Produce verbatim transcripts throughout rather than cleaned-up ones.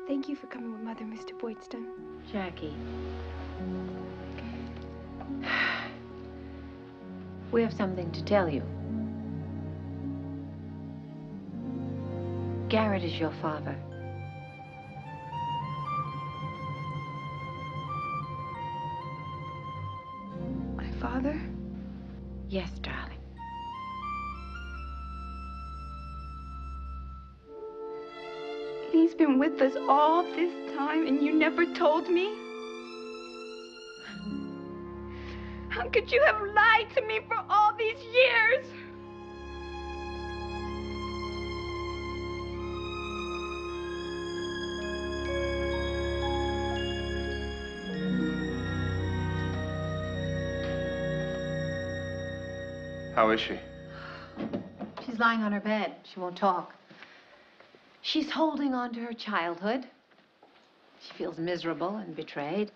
Thank you for coming with Mother, Mister Boydston. Jackie. We have something to tell you. Garrett is your father. My father? Yes, darling. He's been with us all this time and you never told me? How could you have lied to me for all these years? How is she? She's lying on her bed. She won't talk. She's holding on to her childhood. She feels miserable and betrayed.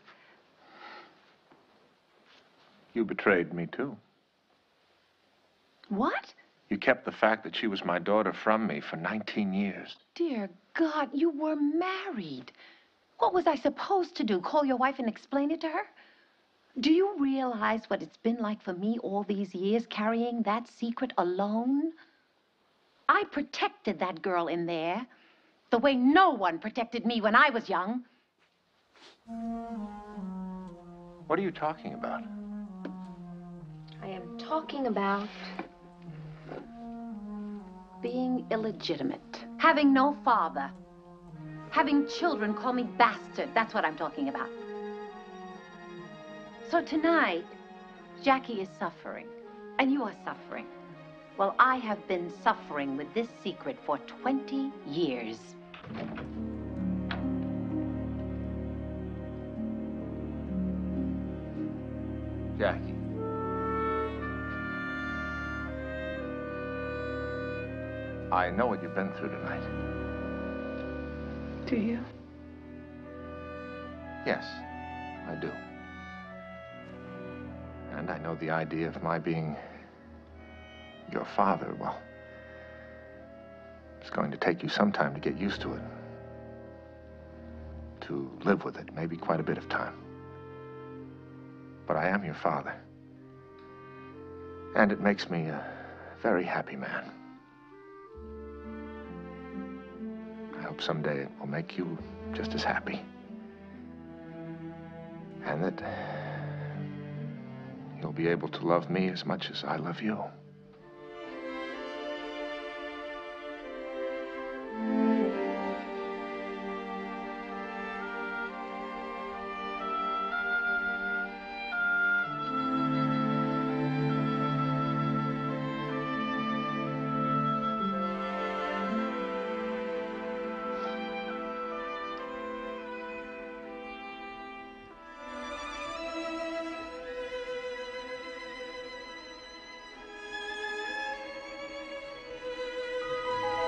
You betrayed me, too. What? You kept the fact that she was my daughter from me for nineteen years. Dear God, you were married. What was I supposed to do? Call your wife and explain it to her? Do you realize what it's been like for me all these years, carrying that secret alone? I protected that girl in there the way no one protected me when I was young. What are you talking about? I am talking about being illegitimate, having no father, having children call me bastard. That's what I'm talking about. So tonight, Jackie is suffering, and you are suffering. Well, I have been suffering with this secret for twenty years. Jackie. I know what you've been through tonight. Do you? Yes, I do. And I know the idea of my being your father, well, it's going to take you some time to get used to it. To live with it, maybe quite a bit of time. But I am your father. And it makes me a very happy man. I hope someday it will make you just as happy. And that you'll be able to love me as much as I love you.